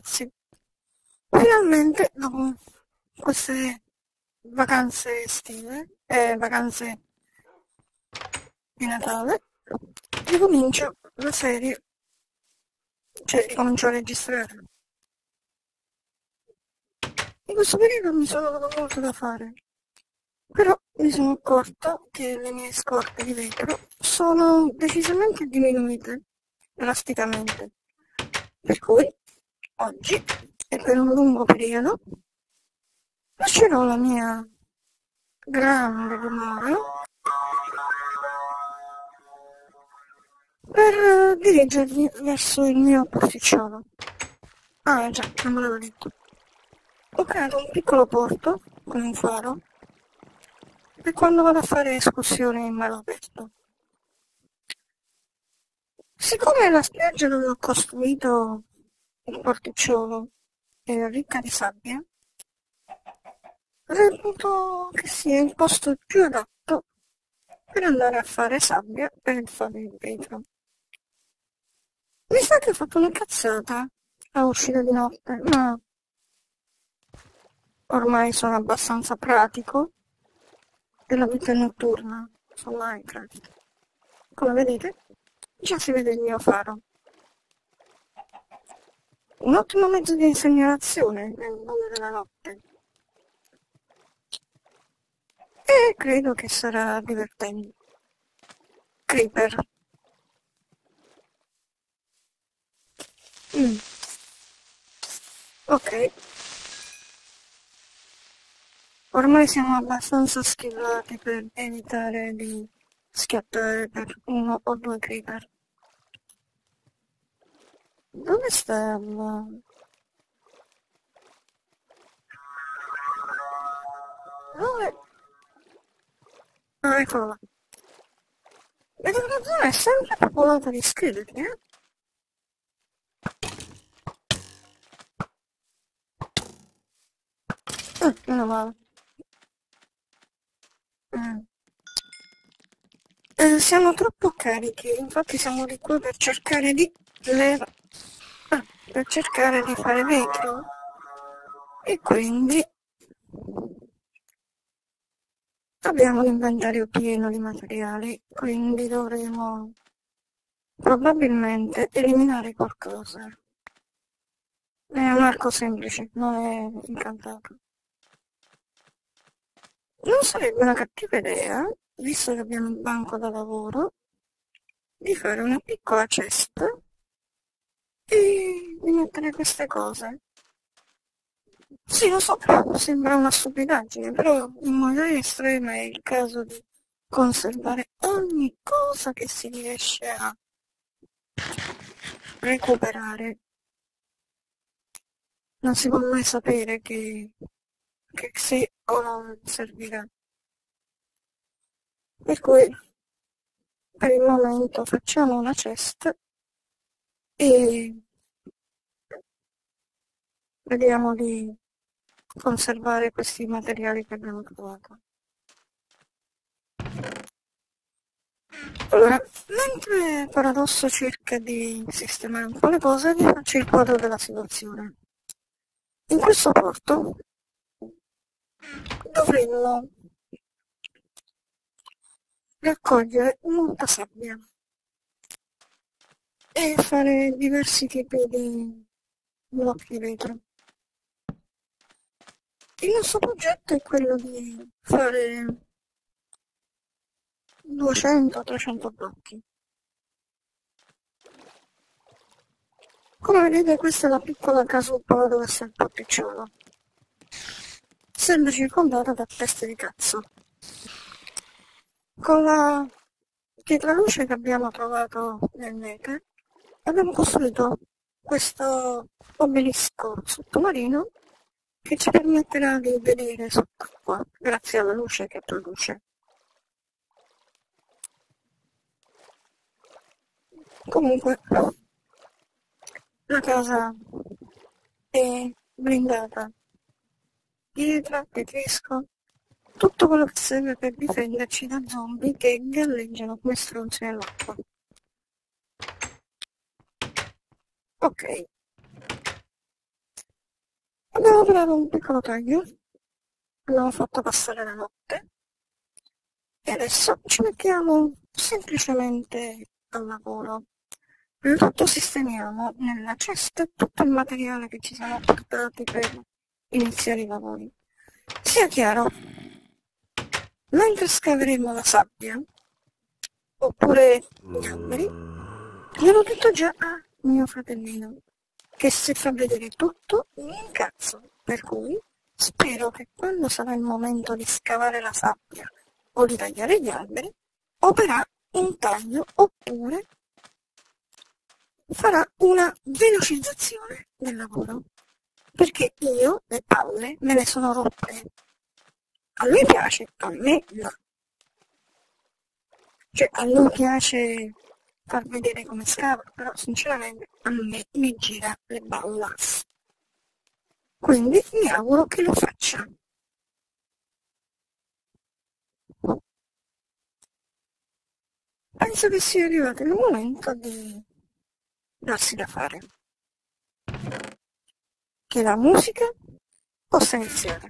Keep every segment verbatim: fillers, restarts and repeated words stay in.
ragazzi, finalmente dopo queste vacanze estive e vacanze di Natale ricomincio la serie, cioè ricomincio a registrare. In questo periodo mi sono dato molto da fare, però mi sono accorta che le mie scorte di vetro sono decisamente diminuite drasticamente, per cui oggi e per un lungo periodo lascerò la mia grande dimora per dirigermi verso il mio pasticciolo. Ah già, non me l'avevo detto. Ho creato un piccolo porto con un faro per quando vado a fare escursioni in mare aperto. Siccome la spiaggia dove ho costruito il porticciolo è ricca di sabbia, reputo che sia il posto più adatto per andare a fare sabbia per fare il vetro. Mi sa che ho fatto una cazzata a uscire di notte, ma ormai sono abbastanza pratico della vita notturna su Minecraft. Come vedete, già si vede il mio faro. Un ottimo mezzo di segnalazione nel nome della notte. E credo che sarà divertente. Creeper. Mm. Ok. Ormai siamo abbastanza schillati per evitare di schiattare per uno o due creeper. Dove sta la... Dove? Ah, eccolo là. Vedo che la zona è sempre popolata di scheletri, eh? Ah, meno male. Mm. Eh, siamo troppo carichi, infatti siamo di qua per cercare di leva- ah, per cercare di fare vetro e quindi abbiamo l'inventario pieno di materiali, quindi dovremo probabilmente eliminare qualcosa. È un arco semplice, non è incantato. Non sarebbe una cattiva idea, visto che abbiamo il banco da lavoro, di fare una piccola cesta e di mettere queste cose. Sì, lo so, sembra una stupidaggine, però in modo estremo è il caso di conservare ogni cosa che si riesce a recuperare. Non si può mai sapere che, che se o non servirà. Per cui per il momento facciamo una cesta e vediamo di conservare questi materiali che abbiamo trovato. Allora, mentre Paradosso cerca di sistemare un po' le cose, vi faccio il quadro della situazione. In questo porto dovremmo raccogliere molta sabbia e fare diversi tipi di blocchi di vetro. Il nostro progetto è quello di fare duecento trecento blocchi. Come vedete, questa è la piccola casupola dove sta il porticciolo, essendo circondata da teste di cazzo. Con la pietraluce che abbiamo trovato nel Nether abbiamo costruito questo obelisco sottomarino che ci permetterà di vedere sott'acqua grazie alla luce che produce. Comunque la casa è blindata, pietra, petrisco, tutto quello che serve per difenderci da zombie che galleggiano come stronzi nell'acqua. Ok, Abbiamo operato un piccolo taglio, abbiamo fatto passare la notte e adesso ci mettiamo semplicemente al lavoro. Prima di tutto sistemiamo nella cesta tutto il materiale che ci siamo portati per iniziare i lavori. Sia chiaro, mentre scaveremo la sabbia, oppure gli alberi, gliel'ho detto già a mio fratellino, che se fa vedere tutto mi incazzo, per cui spero che quando sarà il momento di scavare la sabbia o di tagliare gli alberi, opera un taglio oppure farà una velocizzazione del lavoro, perché io le palle me le sono rotte. A lui piace, a me no. Cioè, a lui piace far vedere come scava, però sinceramente a me mi gira le ballas. Quindi mi auguro che lo faccia. Penso che sia arrivato il momento di darsi da fare. Che la musica possa iniziare.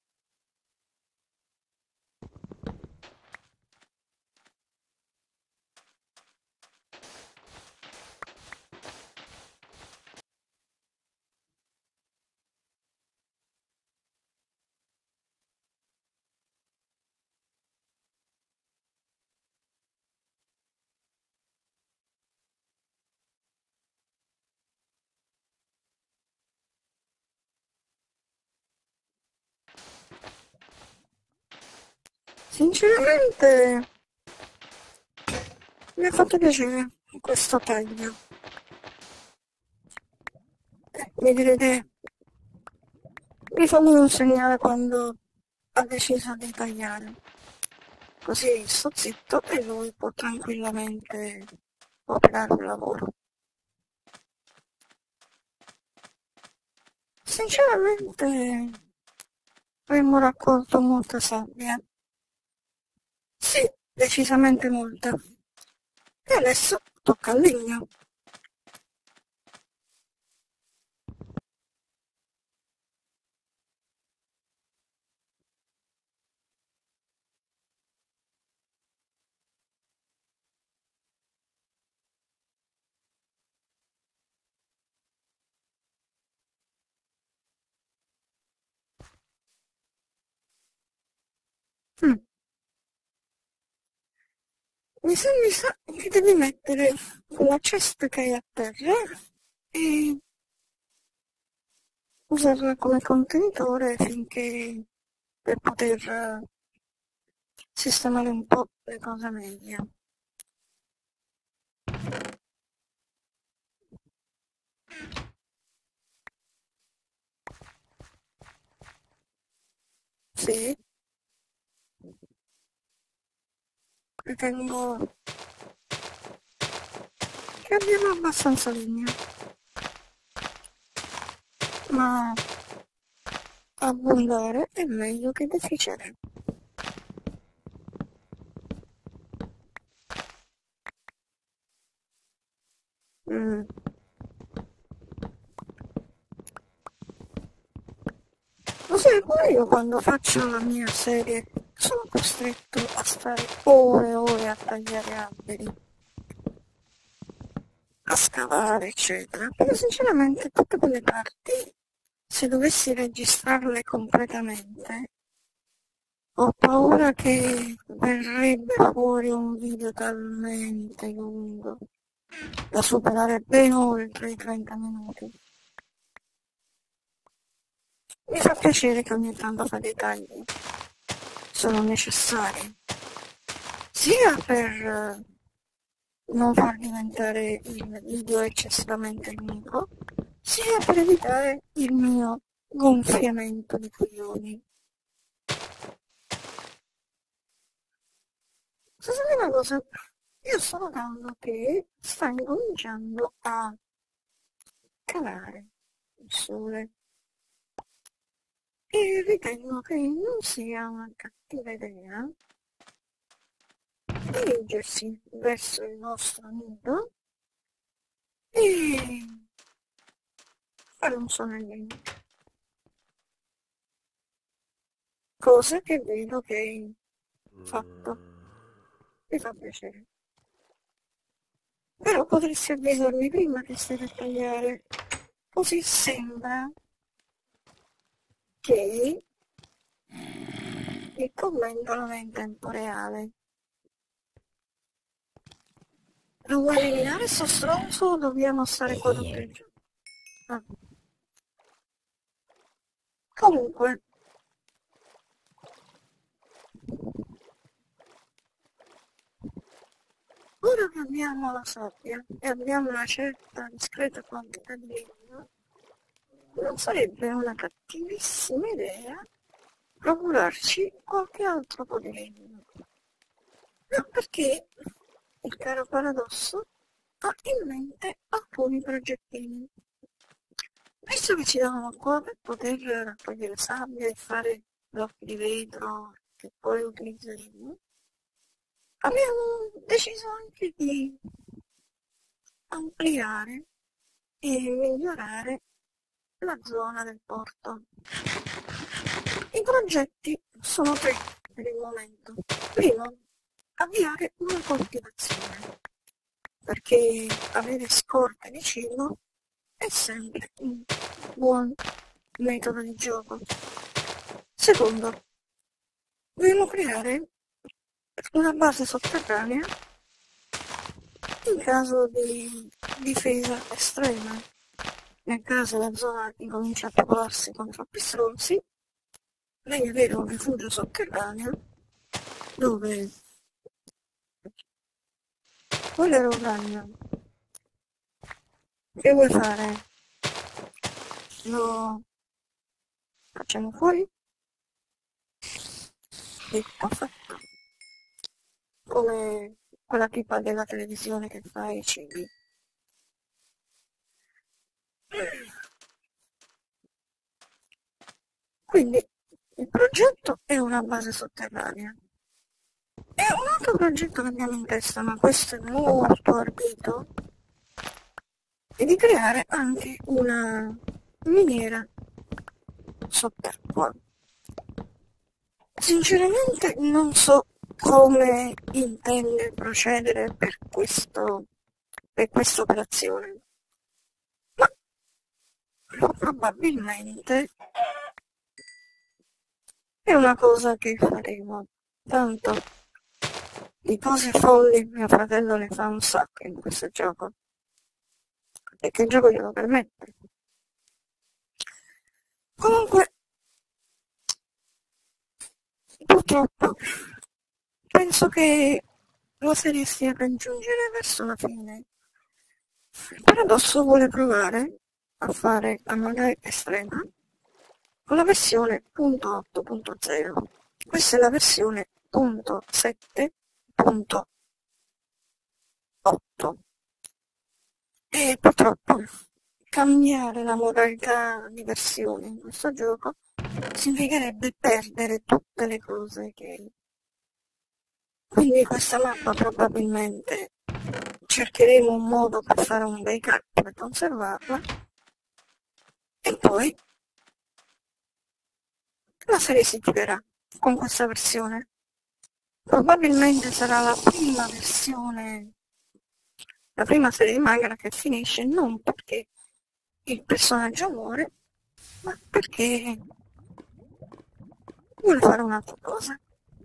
Sinceramente mi ha fatto piacere questo taglio. Eh, mi direte, rifammi un segnale quando ha deciso di tagliare. Così sto zitto e lui può tranquillamente operare il lavoro. Sinceramente avremmo raccolto molta sabbia. Sì, decisamente molta. E adesso tocca al legno. Mm. Mi sa, mi sa che devi mettere la cesta che hai a terra e usarla come contenitore finché per poter eh, sistemare un po' le cose meglio. Sì, ritengo che abbiamo abbastanza legno, ma abbondare è meglio che deficere. Mm. Lo sai, pure io quando faccio la mia serie sono costretto a stare ore e ore a tagliare alberi, a scavare, eccetera. Perché sinceramente tutte quelle parti, se dovessi registrarle completamente, ho paura che verrebbe fuori un video talmente lungo da superare ben oltre i trenta minuti. Mi fa piacere che ogni tanto fa dei tagli, sono necessari, sia per eh, non far diventare il video eccessivamente lungo, sia per evitare il mio gonfiamento di coglioni. Scusate una cosa, io sto notando che sta incominciando a calare il sole e ritengo che non sia una cattiva idea dirigersi verso il nostro nido e fare un sonnellino. cose che vedo che hai fatto. Mi fa piacere. Però potresti avvisarmi prima che stai per tagliare. Così sembra che il commento non è in tempo reale. Lo vuoi eliminare sto stronzo o dobbiamo stare qua tutto il giorno? Ah. Comunque, ora che abbiamo la sabbia e abbiamo una certa discreta quantità di legno, non sarebbe una cattivissima idea procurarci qualche altro po' di legno. No, perché il caro paradosso ha in mente alcuni progettini. Visto che ci davano qua per poter raccogliere sabbia e fare blocchi di vetro che poi utilizzeremo, abbiamo deciso anche di ampliare e migliorare la zona del porto. I progetti sono tre per il momento. Primo, avviare una coltivazione, perché avere scorte di cibo è sempre un buon metodo di gioco. Secondo, dobbiamo creare una base sotterranea in caso di difesa estrema. Nel caso la zona incomincia a popolarsi con troppi stronzi, devi avere un rifugio sotterraneo dove quello un ragno. Che vuoi fare? Lo facciamo fuori? Detto fatto. Come quella tipa della televisione che fa i cibi. Quindi il progetto è una base sotterranea. E un altro progetto che abbiamo in testa, ma questo è molto ardito, è di creare anche una miniera sott'acqua. Sinceramente non so come intende procedere per questo, per questa operazione, ma probabilmente è una cosa che faremo. Tanto di cose folli mio fratello ne fa un sacco in questo gioco, perché il gioco glielo permette. Comunque, purtroppo, penso che la serie stia per giungere verso la fine. Il paradosso vuole provare a fare la magari estrema con la versione punto otto punto zero. Questa è la versione punto sette punto otto. E purtroppo cambiare la modalità di versione in questo gioco significherebbe perdere tutte le cose che... Quindi questa mappa probabilmente cercheremo un modo per fare un backup per conservarla e poi la serie si chiuderà con questa versione. Probabilmente sarà la prima versione, la prima serie di manga che finisce non perché il personaggio muore, ma perché vuole fare un'altra cosa.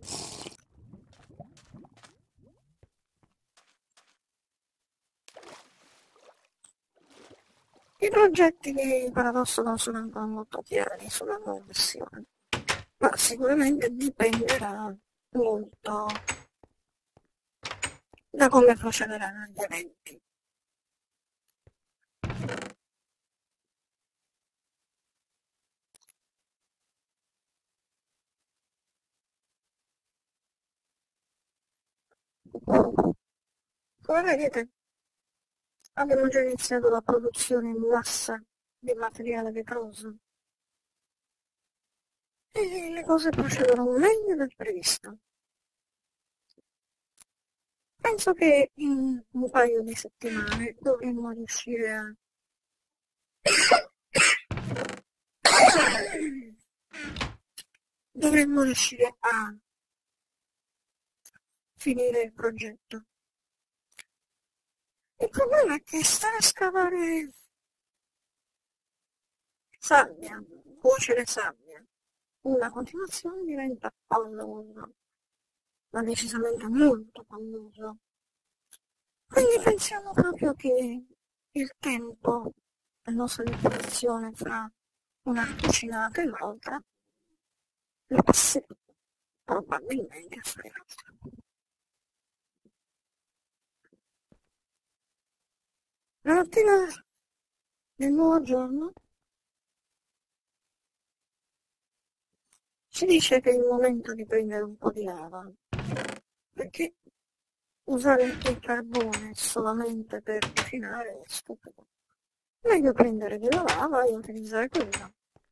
I progetti di Paradosso non sono ancora molto chiari sulla nuova versione, ma sicuramente dipenderà molto da come procederanno gli eventi. Come vedete, abbiamo già iniziato la produzione in massa di materiale vetroso e le cose procedono meglio del previsto. Penso che in un paio di settimane dovremmo riuscire a dovremmo riuscire a finire il progetto. Il problema è che stare a scavare sabbia, cuocere sabbia, una continuazione diventa palloso, ma decisamente molto palloso. Quindi pensiamo proprio che il tempo a nostra disposizione fra una cucinata e l'altra lo passeremo probabilmente a fare altro. La mattina del nuovo giorno si dice che è il momento di prendere un po' di lava, perché usare il carbone solamente per cucinare è stupido. Meglio prendere della lava e utilizzare quella.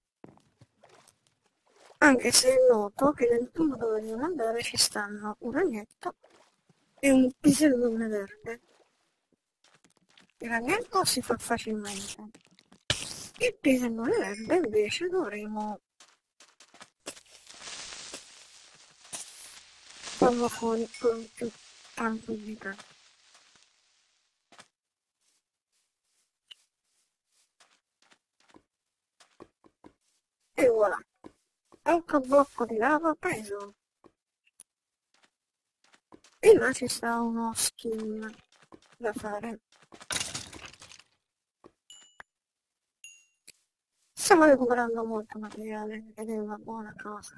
Anche se è noto che nel tubo dove dobbiamo andare ci stanno un ragnetto e un pisellone verde. Il ragnetto si fa facilmente. Il pisellone verde invece dovremo farlo fuori con più tranquillità. E voilà, altro blocco di lava preso. E là ci sta uno skin da fare. Stiamo recuperando molto materiale ed è una buona cosa.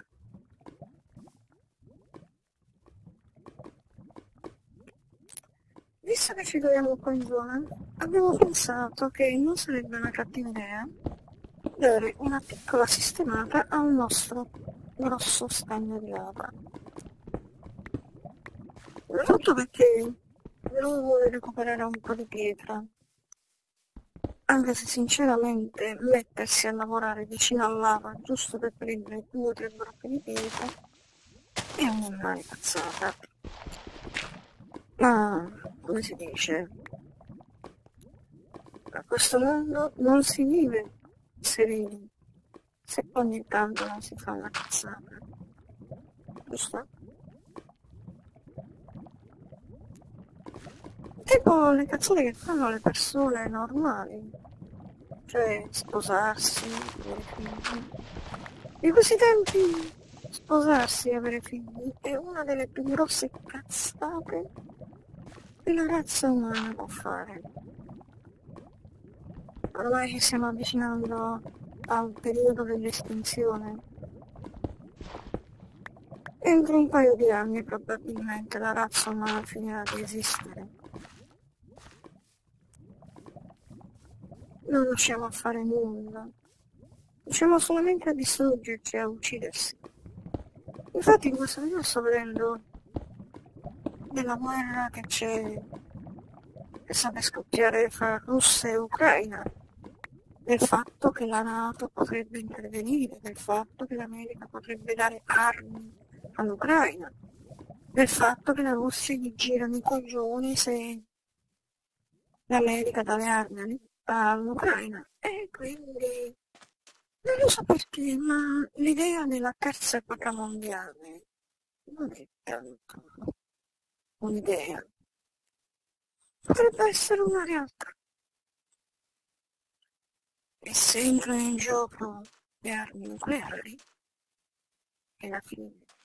Visto che ci troviamo qua in zona, abbiamo pensato che non sarebbe una cattiva idea dare una piccola sistemata al nostro grosso stagno di lava. Tutto perché non vuole recuperare un po' di pietra, anche se sinceramente mettersi a lavorare vicino al lava giusto per prendere due o tre blocchi di pietra è una cazzata. Ma, come si dice, a questo mondo non si vive sereni se ogni tanto non si fa una cazzata, giusto? Tipo le cazzate che fanno le persone normali, cioè sposarsi, avere figli. In questi tempi sposarsi e avere figli è una delle più grosse cazzate che la razza umana può fare. Ormai ci stiamo avvicinando al periodo dell'estinzione. Entro un paio di anni probabilmente la razza umana finirà di esistere. Non riusciamo a fare nulla. Riusciamo solamente a distruggerci e a uccidersi. Infatti in questo video sto vedendo della guerra che c'è, che sta per scoppiare fra Russia e Ucraina, del fatto che la NATO potrebbe intervenire, del fatto che l'America potrebbe dare armi all'Ucraina, del fatto che la Russia gli girano i coglioni se l'America dà le armi all'Ucraina. E quindi non lo so perché, ma l'idea della terza guerra mondiale non è tanto un'idea, potrebbe essere una realtà. E se entrano in gioco le armi nucleari, è la fine.